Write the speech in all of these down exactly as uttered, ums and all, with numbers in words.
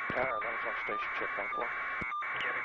Tower, Lennox on station, check one four. Getting.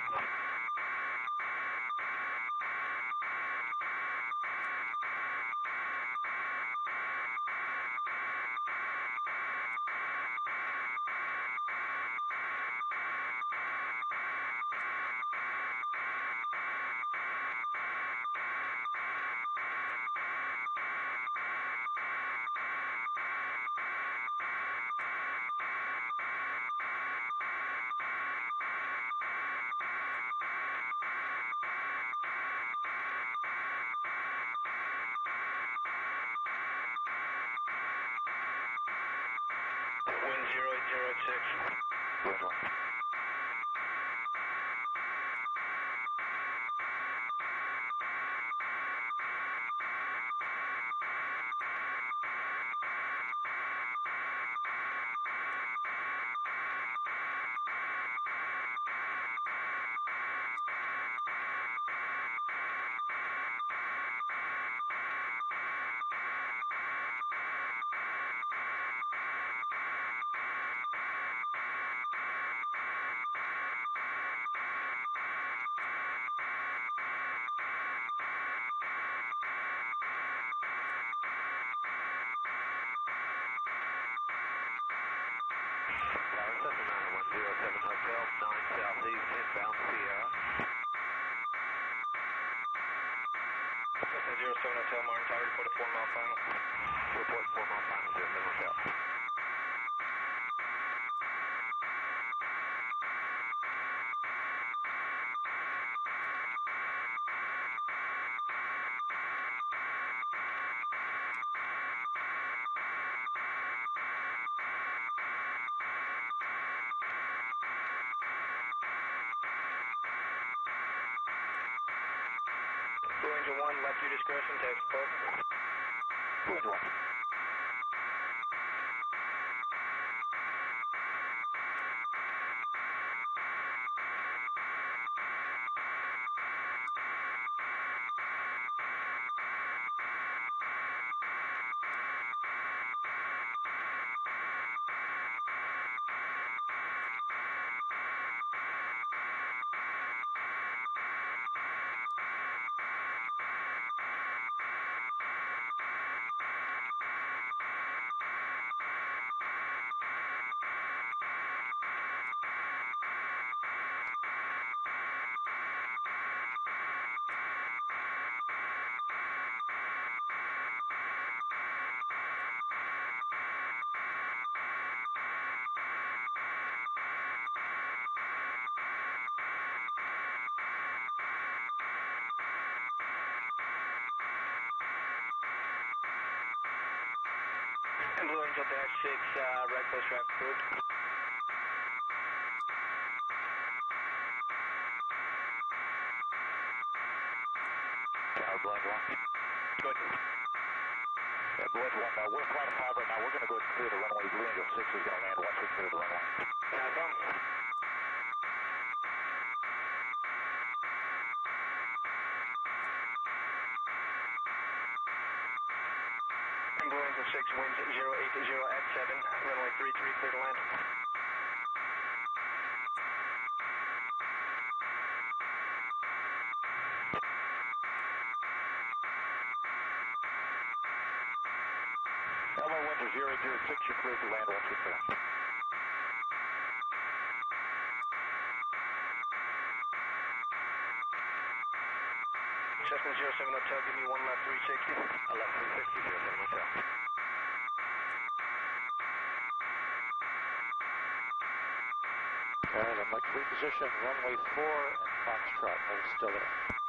Discretion, text report. Good one. Blue Angel dash six, uh, right close traffic approved. Tower, Blue Angel one. Good. Yeah, Blue Angel one, uh, we're flight of five right now. We're going to go ahead and clear the runway. Blue Angel six is going to land once we clear the runway. No problem. And Blue Angel six, winds zero eight zero at seven, runway three three, clear to land. Hello, winds are zero eight zero six, you're cleared to land once we clear. Cessna zero seven Hotel, give me one left three sixty. I left three sixty, zero seven Hotel. All right, I'd like to reposition runway four and Foxtrot. Hold still there.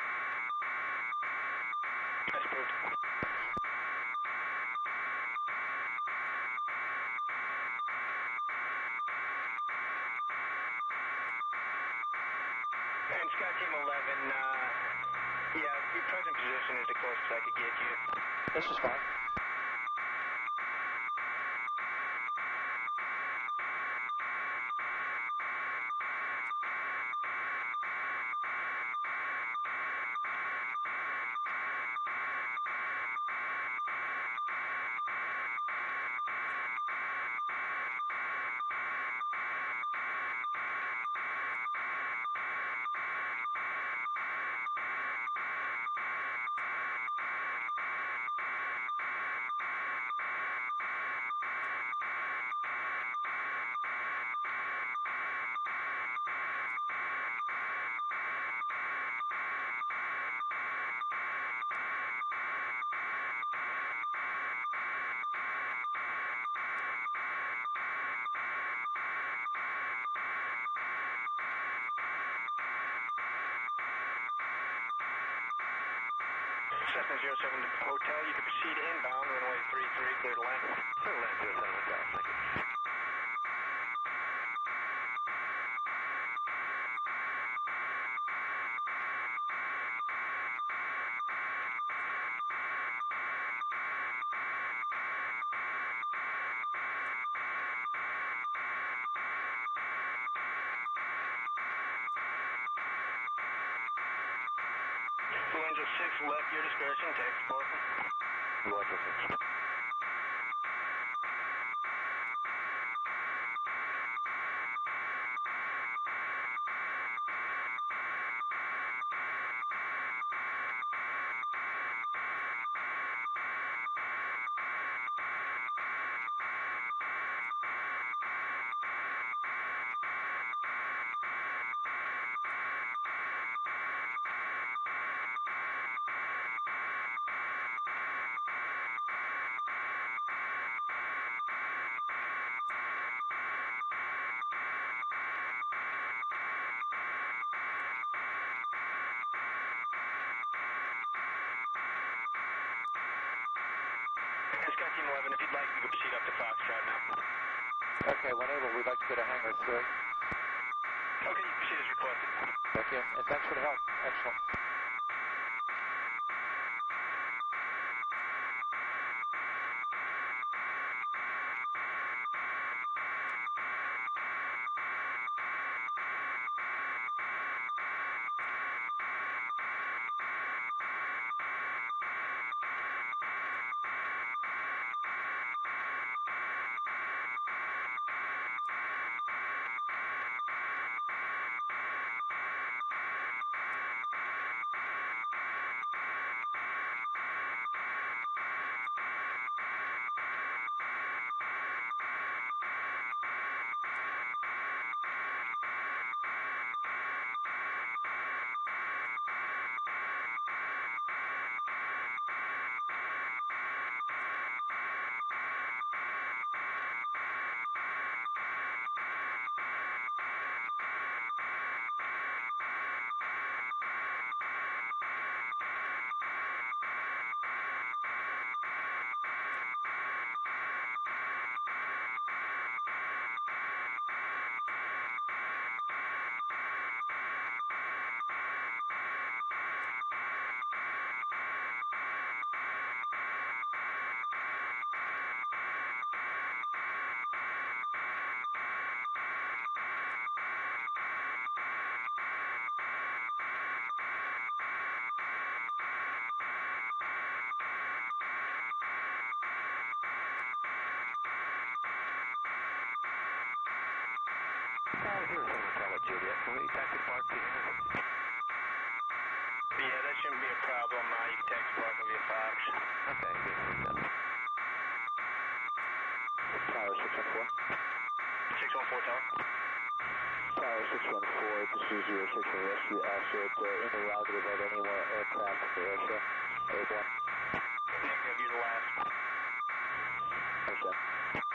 That's approved. And SkyTeam eleven, uh, yeah, your present position is the closest I could get you. This is fine. Cessna zero seven Hotel, you can proceed inbound, runway three three, clear to land. Clear to land, zero seven Hotel, thank you. Blue Angel six, left your discretion, text parking. Blue Angel six. SkyTeam eleven, if you'd like, you can proceed up to Foxtrot now. Okay, when able, we'd like to go to hangar three. Okay, you can proceed as requested. Thank you, and thanks for the help. Excellent. Here's a hotel at Juliet. Can we taxi park to here? Yeah, that shouldn't be a problem. Uh, you can text parking via Fox. Okay, good. Tower six one four. six one four, tell. Tower six one four, this is your search and rescue asset. Uh, interrogative of any more aircraft in the airshow. Airborne. Negative, you're the last. Understand.